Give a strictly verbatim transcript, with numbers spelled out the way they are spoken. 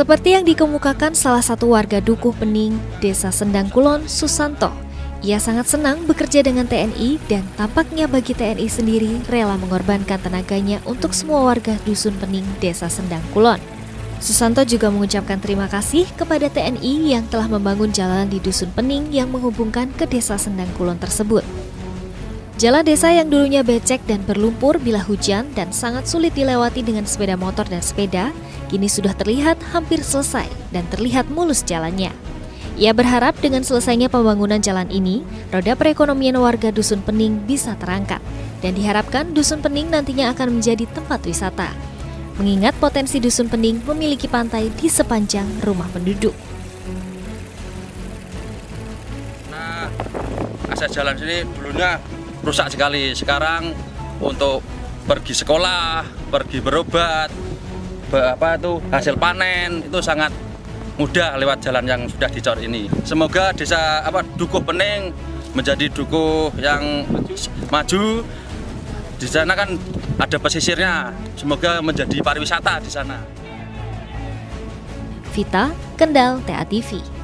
Seperti yang dikemukakan salah satu warga Dukuh Pening, Desa Sendang Kulon, Susanto, ia sangat senang bekerja dengan T N I dan tampaknya bagi T N I sendiri rela mengorbankan tenaganya untuk semua warga Dusun Pening, Desa Sendang Kulon. Susanto juga mengucapkan terima kasih kepada T N I yang telah membangun jalan di Dusun Pening yang menghubungkan ke Desa Sendang Kulon tersebut. Jalan desa yang dulunya becek dan berlumpur bila hujan dan sangat sulit dilewati dengan sepeda motor dan sepeda, kini sudah terlihat hampir selesai dan terlihat mulus jalannya. Ia berharap dengan selesainya pembangunan jalan ini, roda perekonomian warga Dusun Pening bisa terangkat dan diharapkan Dusun Pening nantinya akan menjadi tempat wisata. Mengingat potensi Dusun Pening memiliki pantai di sepanjang rumah penduduk. Nah, akses jalan sini dulunya rusak sekali. Sekarang untuk pergi sekolah, pergi berobat, apa itu hasil panen itu sangat mudah lewat jalan yang sudah dicor ini. Semoga desa apa Dukuh Pening menjadi dukuh yang maju. Di sana kan ada pesisirnya. Semoga menjadi pariwisata di sana. Vita, Kendal, T A T V.